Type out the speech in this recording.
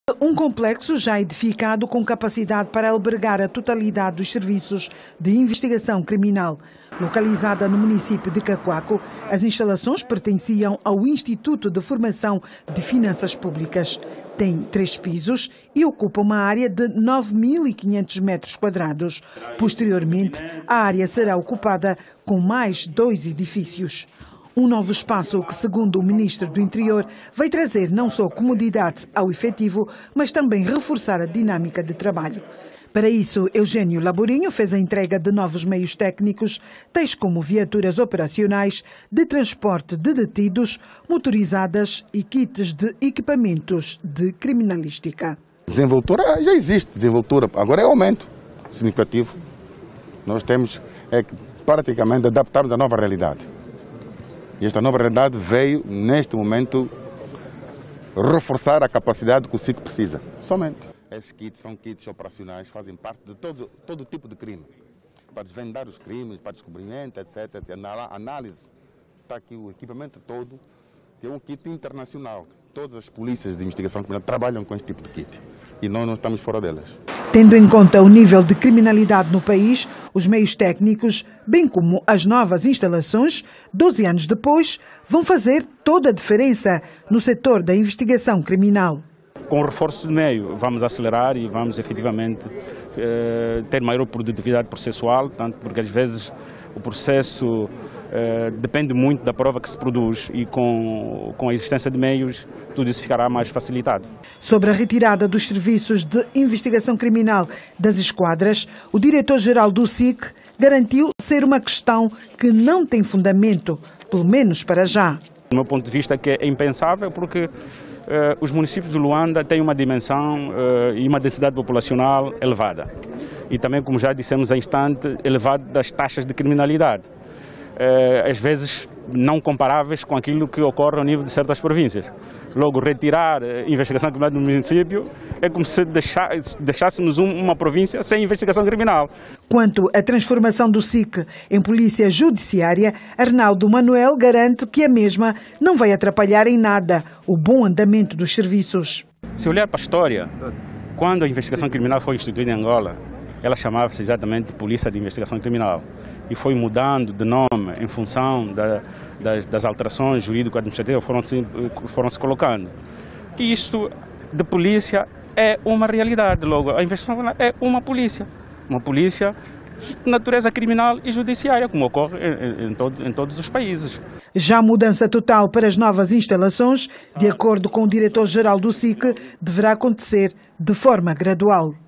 Um complexo já edificado com capacidade para albergar a totalidade dos serviços de investigação criminal. Localizada no município de Cacoaco, as instalações pertenciam ao Instituto de Formação de Finanças Públicas. Tem 3 pisos e ocupa uma área de 9.500 metros quadrados. Posteriormente, a área será ocupada com mais 2 edifícios. Um novo espaço que, segundo o Ministro do Interior, vai trazer não só comodidade ao efetivo, mas também reforçar a dinâmica de trabalho. Para isso, Eugênio Laborinho fez a entrega de novos meios técnicos, tais como viaturas operacionais de transporte de detidos, motorizadas e kits de equipamentos de criminalística. Desenvoltura já existe, desenvoltura, agora é aumento significativo. Nós temos praticamente adaptarmos à nova realidade. E esta nova realidade veio, neste momento, reforçar a capacidade que o SIC precisa. Somente. Esses kits são kits operacionais, fazem parte de todo tipo de crime. Para desvendar os crimes, para descobrimento, etc. Análise. Está aqui o equipamento todo, que é um kit internacional. Todas as polícias de investigação criminal trabalham com este tipo de kit. E nós não estamos fora delas. Tendo em conta o nível de criminalidade no país, os meios técnicos, bem como as novas instalações, 12 anos depois, vão fazer toda a diferença no setor da investigação criminal. Com o reforço de meio, vamos acelerar e vamos efetivamente ter maior produtividade processual, tanto porque às vezes o processo depende muito da prova que se produz e com a existência de meios, tudo isso ficará mais facilitado. Sobre a retirada dos serviços de investigação criminal das esquadras, o diretor-geral do SIC garantiu ser uma questão que não tem fundamento, pelo menos para já. Do meu ponto de vista, que é impensável porque os municípios de Luanda têm uma dimensão e uma densidade populacional elevada. E também, como já dissemos há instante, elevado das taxas de criminalidade. Às vezes não comparáveis com aquilo que ocorre ao nível de certas províncias. Logo, retirar a investigação criminal do município é como se deixássemos uma província sem investigação criminal. Quanto à transformação do SIC em polícia judiciária, Arnaldo Manuel garante que a mesma não vai atrapalhar em nada o bom andamento dos serviços. Se olhar para a história, quando a investigação criminal foi instituída em Angola, ela chamava-se exatamente de Polícia de Investigação Criminal e foi mudando de nome em função das alterações jurídico-administrativas que foram se colocando. E isto de polícia é uma realidade, logo, a investigação criminal é uma polícia de natureza criminal e judiciária, como ocorre em todos os países. Já a mudança total para as novas instalações, de acordo com o diretor-geral do SIC, deverá acontecer de forma gradual.